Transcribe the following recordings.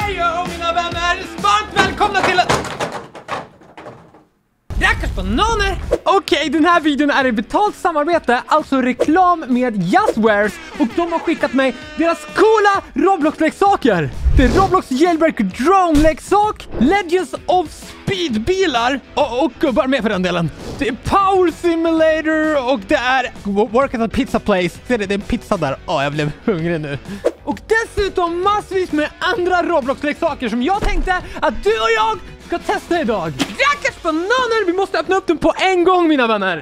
Hejo mina vänner! Varmt välkomna till Rackars bananer! Okej, den här videon är i betalt samarbete, alltså reklam med Jazzwares. Och de har skickat mig deras coola Roblox-leksaker. Det är Roblox Jailbreak Drone-leksak, Legends of Speed-bilar och gubbar med för den delen. Det är Power Simulator och det är Work at a Pizza Place. Ser det är en pizza där. Jag blev hungrig nu. Och dessutom massvis med andra Roblox-leksaker som jag tänkte att du och jag ska testa idag. Rackars bananer! Vi måste öppna upp den på en gång, mina vänner.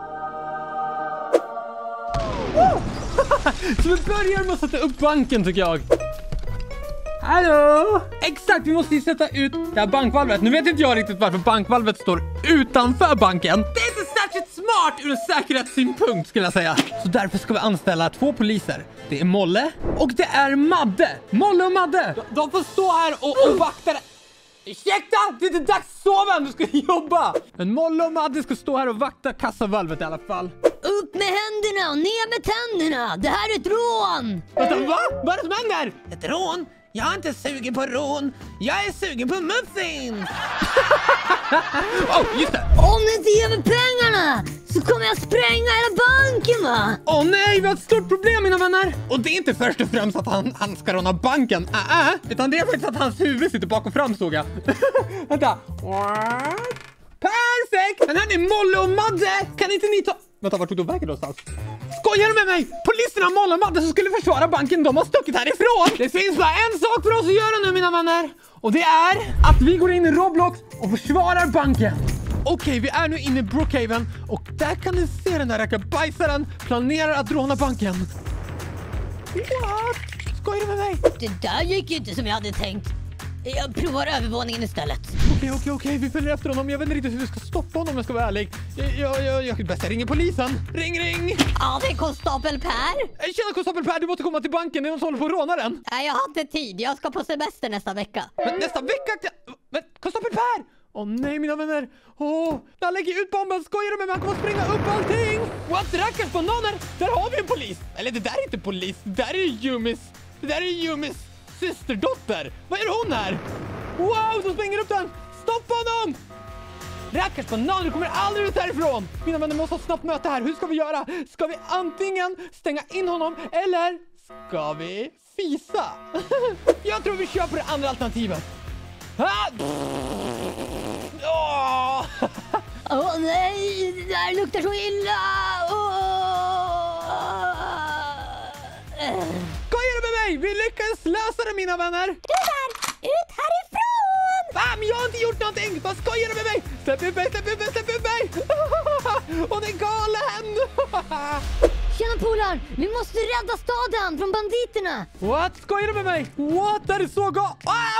Så vi börjar med att sätta upp banken, tycker jag. Hallå! Exakt, vi måste ju sätta ut det här bankvalvet. Nu vet inte jag riktigt varför bankvalvet står utanför banken. Det är inte särskilt smart ur en säkerhetssynpunkt, skulle jag säga. Så därför ska vi anställa 2 poliser. Det är Molle och det är Madde. Molle och Madde. De får stå här och vakta det. Ursäkta, det är inte dags att sova, du ska jobba. Men Molle och Madde ska stå här och vakta kassavalvet i alla fall. Upp med händerna och ner med tänderna. Det här är ett rån. Vänta, va? Vad är det som händer? Ett rån? Jag är inte sugen på rån. Jag är sugen på muffins. Just det. Om ni inte ger mig pengarna så kommer jag spränga hela banken, va? Nej, vi har ett stort problem, mina vänner. Och det är inte först och främst att han ska råna banken. Utan det är faktiskt att hans huvud sitter bak och fram, såg jag. Vänta. Perfekt! Men hörni, Molle och Madde, kan inte ni ta... Vänta, vart tog de vägen någonstans? Skojar du med mig? Poliserna, Molle och Madde som skulle försvara banken, de har stuckit härifrån. Det finns bara en sak för oss att göra nu, mina vänner. Och det är att vi går in i Roblox och försvarar banken. Okej, vi är nu inne i Brookhaven och där kan ni se den där rackabajsaren planerar att råna banken. What? Skojar du med mig? Det där gick inte som jag hade tänkt. Jag provar övervåningen istället. Okej, vi följer efter honom. Jag vet inte riktigt hur vi ska stoppa honom, jag ska vara ärlig. Jag ringer polisen. Ring! Ja, det är konstapel Per. Tjena konstapel Per, du måste komma till banken. Det är någon som håller på att råna den. Nej, jag har inte tid. Jag ska på semester nästa vecka. Men nästa vecka? Men konstapel Per! Nej, mina vänner. Han lägger ut bomben. Skojar du med mig? Han kommer att springa upp allting. What? Rackars bananer? Där har vi en polis. Eller det där är inte polis. Det där är Yumis systerdotter. Vad gör hon här? Wow, de springer upp den. Stoppa honom! Rackars bananer, du kommer aldrig ut härifrån. Mina vänner, måste ha snabbt möte här. Hur ska vi göra? Ska vi antingen stänga in honom eller ska vi fisa? Jag tror vi kör på det andra alternativet. Nej, det där luktar så illa. Skojar du med mig? Vi lyckades lösa det, mina vänner. Du där, ut härifrån! Va? Men jag har inte gjort någonting. Vad skojar du med mig? Släpp ut mig. Och det är galen. Tjena polar, vi måste rädda staden från banditerna. What? Skojar du med mig? What? Det är så galet.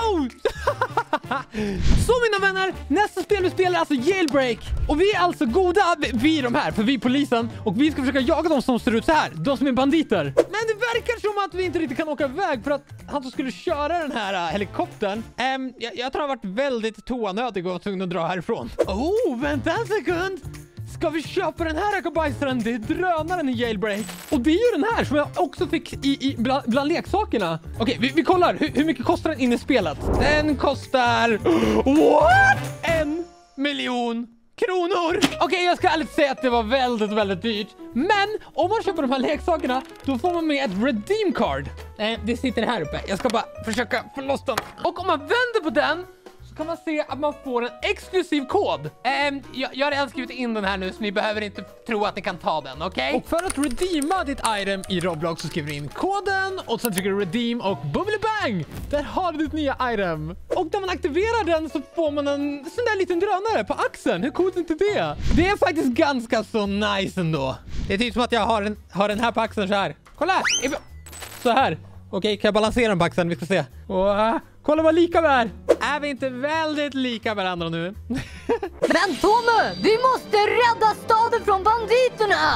Så mina vänner, nästa spel vi spelar är alltså Jailbreak. Och vi är alltså goda, vi är de här, för vi är polisen. Och vi ska försöka jaga dem som ser ut så här, de som är banditer. Men det verkar som att vi inte riktigt kan åka iväg för att han som skulle köra den här helikoptern, jag tror han har varit väldigt toanödig och var tvungen att dra härifrån. Vänta en sekund. Ska vi köpa den här rackabajsaren? Det är drönaren i Jailbreak. Och det är ju den här som jag också fick bland leksakerna. Okej, vi kollar. Hur mycket kostar den inne i spelet? Den kostar... What? 1 miljon kronor. Okej, jag ska ärligt säga att det var väldigt, väldigt dyrt. Men om man köper de här leksakerna, då får man med ett redeem card. Det sitter här uppe. Jag ska bara försöka få loss den. Och om man vänder på den kan man se att man får en exklusiv kod. Jag har redan skrivit in den här nu, så ni behöver inte tro att ni kan ta den, okej? Och för att redeema ditt item i Roblox så skriver du in koden och sen trycker du redeem och bang! Där har du ditt nya item. Och när man aktiverar den så får man en sån där liten drönare på axeln. Hur coolt är inte det? Det är faktiskt ganska så nice ändå. Det är typ som att jag har den här på axeln så här. Kolla! Så här. Okej, kan jag balansera den på axeln? Vi ska se. Kolla vad lika vi är vi inte väldigt lika varandra nu? Men Tommy, vi måste rädda staden från banditerna!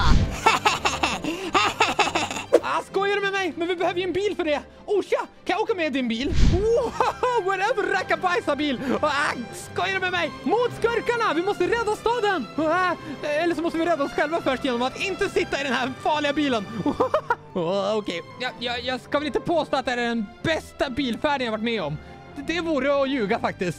Skojar du med mig? Men vi behöver ju en bil för det. Tja, kan jag åka med i din bil? Wow, whatever, rackabajsa-bil. Skojar du med mig? Mot skurkarna, vi måste rädda staden. Eller så måste vi rädda oss själva först genom att inte sitta i den här farliga bilen. Okej, jag ska väl inte påstå att det är den bästa bilfärden jag varit med om. Det vore att ljuga faktiskt.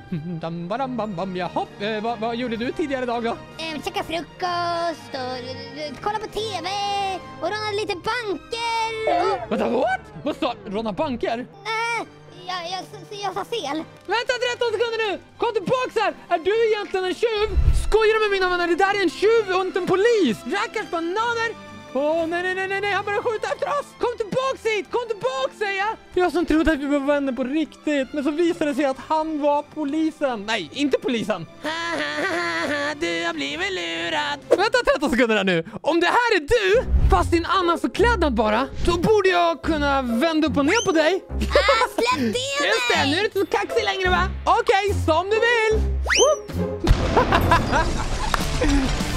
Jaha, vad gjorde du tidigare idag då? Käka frukost och kolla på TV och råna lite banker och... Vänta, what? Vad sa råna banker? Jag sa fel. Vänta 13 sekunder nu! Kom tillbaka här! Är du egentligen en tjuv? Skojar du med mina vänner? Det där är en tjuv och inte en polis! Rackars bananer! Nej, han börjar skjuta efter oss! Kom tillbaks hit! Kom tillbaks, säger jag! Jag som trodde att vi var vänner på riktigt, men så visade det sig att han var polisen. Nej, inte polisen! Du har blivit lurad! Vänta 13 sekunder här nu! Om det här är du, fast i en annan förklädnad bara, då borde jag kunna vända upp och ner på dig. Släpp det mig! Just det, nu är du inte så kaxig längre va? Okej, som du vill!